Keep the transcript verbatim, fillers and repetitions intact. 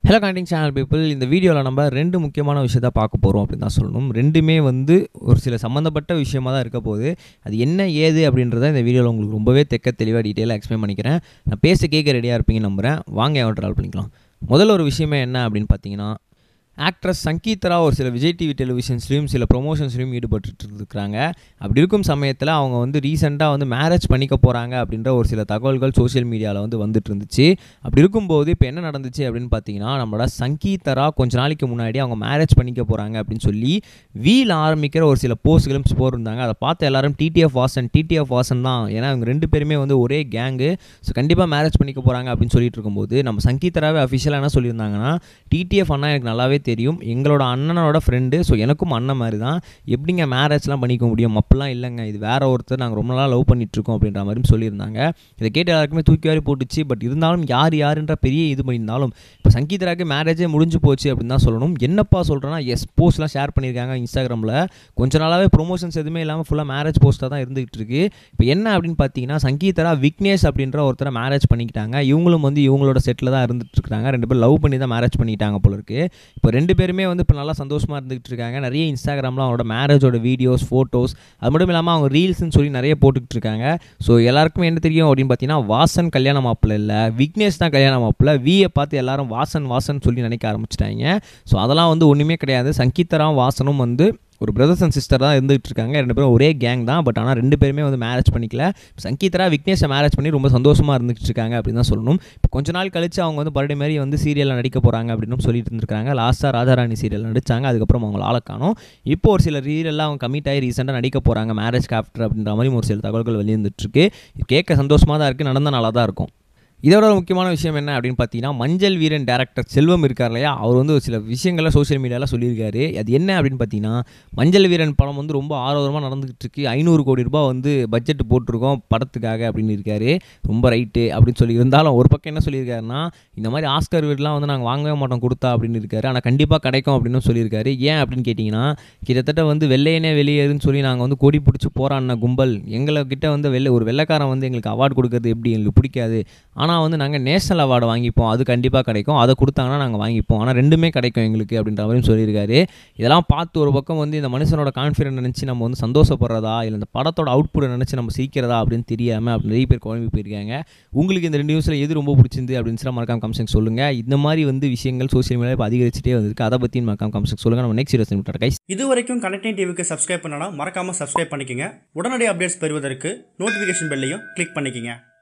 Hello connecting channel people, இந்த வீடியோவில் நம்ம ரெண்டு முக்கியமான விஷயத்தை பார்க்க போகிறோம் அப்படின்னு தான் சொல்லணும். ரெண்டுமே வந்து ஒரு சில சம்மந்தப்பட்ட விஷயமாக தான் இருக்க போகுது. அது என்ன ஏது அப்படின்றத இந்த வீடியோவில் உங்களுக்கு ரொம்பவே தெக்க தெளிவாக டீட்டெயிலாக எக்ஸ்பிளைன் பண்ணிக்கிறேன். நான் பேச கேட்க ரெடியாக இருப்பீங்கன்னு நம்புகிறேன். வாங்க எவ்வளோ ட்ராவல் பண்ணிக்கலாம். முதல்ல ஒரு விஷயமே என்ன அப்படின்னு பார்த்தீங்கன்னா, ஆக்ட்ரஸ் சங்கீதரா ஒரு சில விஜய் டிவி டெலிவிஷன்ஸ்லையும் சில ப்ரொமோஷன்ஸ்லையும் ஈடுபட்டு இருக்கிறாங்க. அப்படி இருக்கும் சமயத்தில் அவங்க வந்து ரீசெண்டாக வந்து மேரேஜ் பண்ணிக்க போகிறாங்க அப்படின்ற ஒரு சில தகவல்கள் சோஷியல் மீடியாவில் வந்து வந்துட்டு இருந்துச்சு. அப்படி இருக்கும்போது இப்போ என்ன நடந்துச்சு அப்படின்னு பார்த்தீங்கன்னா, நம்மளோட சங்கீதரா கொஞ்ச நாளைக்கு முன்னாடி அவங்க மேரேஜ் பண்ணிக்க போகிறாங்க அப்படின்னு சொல்லி வீல் ஆரம்பிக்கிற ஒரு சில போஸ்ட்களும் போட்டிருந்தாங்க. அதை பார்த்து எல்லாரும் டிடிஎஃப் வாசன் டிடிஎஃப் வாசன் தான், ஏன்னா அவங்க ரெண்டு பேருமே வந்து ஒரே கேங்கு, ஸோ கண்டிப்பாக மேரேஜ் பண்ணிக்க போகிறாங்க அப்படின்னு சொல்லிட்டு இருக்கும்போது நம்ம சங்கீதராவே அஃபிஷியலாக என்ன சொல்லியிருந்தாங்கன்னா, டிடிஎஃப் அண்ணா எனக்கு நல்லாவே தெரியும், எங்களோட அண்ணனோட ஃப்ரெண்டு, ஸோ எனக்கும் அண்ணன் மாதிரி தான், எப்படிங்க மேரேஜ்லாம் பண்ணிக்க முடியும், அப்படிலாம் இல்லைங்க, இது வேற ஒருத்தர், நாங்கள் ரொம்ப நாளாக லவ் பண்ணிட்டுருக்கோம் அப்படின்ற மாதிரி சொல்லியிருந்தாங்க. இதை கேட்டு எல்லாருக்குமே தூக்கி வாரி போட்டுச்சு. பட் இருந்தாலும் யார் யாருன்ற பெரிய இது பண்ணியிருந்தாலும் இப்போ சங்கீதராக்கு மேரேஜே முடிஞ்சு போச்சு அப்படின்னு தான் சொல்லணும். என்னப்பா சொல்கிறேன்னா, எஸ் போஸ்ட்லாம் ஷேர் பண்ணியிருக்காங்க இன்ஸ்டாகிராமில். கொஞ்ச நாளாகவே ப்ரொமோஷன்ஸ் எதுவுமே இல்லாமல் ஃபுல்லாக மேரேஜ் போஸ்ட்டாக தான் இருந்துகிட்டு இருக்கு. இப்போ என்ன அப்படின்னு பார்த்தீங்கன்னா, சங்கீதரா விக்னேஷ் அப்படின்ற ஒருத்தரை மேரேஜ் பண்ணிக்கிட்டாங்க. இவங்களும் வந்து இவங்களோட செட்டில் தான் இருந்துட்டு இருக்காங்க. ரெண்டு பேரும் லவ் பண்ணி தான் மேரேஜ் பண்ணிக்கிட்டாங்க போல இருக்கு. இப்போ ரெண்டு பேருமே வந்து இப்போ நல்லா சந்தோஷமாக இருந்துகிட்டு இருக்காங்க. நிறைய இன்ஸ்டாகிராமில் அவங்களோட மேரேஜோட வீடியோஸ், ஃபோட்டோஸ், அது மட்டும் இல்லாமல் அவங்க ரீல்ஸ்ன்னு சொல்லி நிறைய போட்டுக்கிட்டு இருக்காங்க. ஸோ எல்லாருக்குமே என்ன தெரியும் அப்படின்னு பார்த்தீங்கன்னா, வாசன் கல்யாண மாப்பிள்ளை இல்லை, விக்னேஷ் தான் கல்யாண மாப்பிள்ளை. வியை பார்த்து எல்லாரும் வாசன் வாசன் சொல்லி நினைக்க ஆரம்பிச்சிட்டாங்க. ஸோ அதெல்லாம் வந்து ஒன்றுமே கிடையாது. சங்கீதராவும் வாசனும் வந்து ஒரு பிரதர்ஸ் அண்ட் சிஸ்டர் தான் இருந்துகிட்டு இருக்காங்க. ரெண்டு பேரும் ஒரே கேங் தான். பட் ஆனால் ரெண்டு பேருமே வந்து மேரேஜ் பண்ணிக்கல. சங்கீதரா விக்னேஷை மேரேஜ் பண்ணி ரொம்ப சந்தோஷமாக இருந்துகிட்டு இருக்காங்க அப்படின்னு தான் சொல்லணும். இப்போ கொஞ்ச நாள் கழிச்சு அவங்க வந்து பர்த்டே மாதிரி வந்து சீரியலில் நடிக்க போகிறாங்க அப்படின்னு சொல்லிட்டு இருந்திருக்காங்க. லாஸ்ட்டாக ராஜாராணி சீரியல் நடித்தாங்க. அதுக்கப்புறம் அவங்க ஆளை காணோம். இப்போ ஒரு சில சீரியல்லாம் அவங்க கமிட் ஆகி ரீசெண்டாக நடிக்க போகிறாங்க மேரேஜ் ஆஃப்டர் அப்படின்ற மாதிரி ஒரு சில தகவல்கள் வெளியிருந்துட்டுருக்கு. கேட்க சந்தோஷமாக தான் இருக்குது, நடந்த நாளாக தான் இருக்கும். இதோட ஒரு முக்கியமான விஷயம் என்ன அப்படின்னு பார்த்தீங்கன்னா, மஞ்சள் வீரன் டேரக்டர் செல்வம் இருக்கார் இல்லையா, அவர் வந்து ஒரு சில விஷயங்களை சோஷியல் மீடியாவில் சொல்லியிருக்காரு. அது என்ன அப்படின்னு பார்த்தீங்கன்னா, மஞ்சள் வீரன் படம் வந்து ரொம்ப ஆரோக்கியமாக நடந்துகிட்டு இருக்கு, ஐநூறு கோடி ரூபாய் வந்து பட்ஜெட் போட்டிருக்கோம் படத்துக்காக அப்படின்னு இருக்காரு. ரொம்ப ரைட்டு அப்படின்னு சொல்லி இருந்தாலும் ஒரு பக்கம் என்ன சொல்லியிருக்காருன்னா, இந்த மாதிரி ஆஸ்கர் வீடெலாம் வந்து நாங்கள் வாங்கவே மாட்டோம் கொடுத்தா அப்படின்னு இருக்காரு. ஆனால் கண்டிப்பாக கிடைக்கும் அப்படின்னு சொல்லியிருக்காரு. ஏன் அப்படின்னு கேட்டிங்கன்னா, கிட்டத்தட்ட வந்து வெள்ளையனே வெளியேறுன்னு சொல்லி நாங்கள் வந்து கொடி பிடிச்சி போராடின கும்பல், எங்களை கிட்ட வந்து வெள்ளை ஒரு வெள்ளைக்காரன் வந்து எங்களுக்கு அவார்டு கொடுக்கறது எப்படி எங்களுக்கு பிடிக்காது, ஆனால் வந்து நாங்கள் நேஷனல் அவார்டு வாங்கிப்போம், அது கண்டிப்பாக கிடைக்கும், அதை கொடுத்தாங்கன்னா நாங்கள் வாங்கிப்போம், ஆனால் ரெண்டுமே கிடைக்கும் எங்களுக்கு அப்படின்ற மாதிரியும் சொல்லியிருக்காரு. இதெல்லாம் பார்த்து ஒரு பக்கம் வந்து இந்த மனுஷனோட கான்ஃபிடென்ட் நினச்சி நம்ம வந்து சந்தோஷப்படுறதா, இல்லை இந்த படத்தோட அவுட்புட்டை நினச்சி நம்ம சீக்கிறதா அப்படின்னு தெரியாமல் அப்படி நிறைய பேர் குழம்பி போயிருக்காங்க. உங்களுக்கு இந்த ரெண்டு நியூஸில் எது ரொம்ப பிடிச்சிருந்து அப்படின்னு சொல்லி மறக்காம கமெண்ட் சொல்லுங்கள். இந்த மாதிரி வந்து விஷயங்கள் சோஷியல் மீடியா இப்போ அதிகரிச்சுட்டே வந்திருக்கு. அதை பற்றி மறக்காம கமெண்ட் சொல்லுங்கள். நம்ம நெக்ஸ்ட் வீடியோ கைஸ். இது வரைக்கும் கனெக்டிங் டிவிக்கு சப்ஸ்கிரைப் பண்ணனா மறக்காம சப்ஸ்கிரைப் பண்ணிக்கங்க. உடனடி அப்டேட்ஸ் பெறுவதற்கு நோட்டிஃபிகேஷன் பெல்லையும் கிளிக் பண்ணிக்கங்க.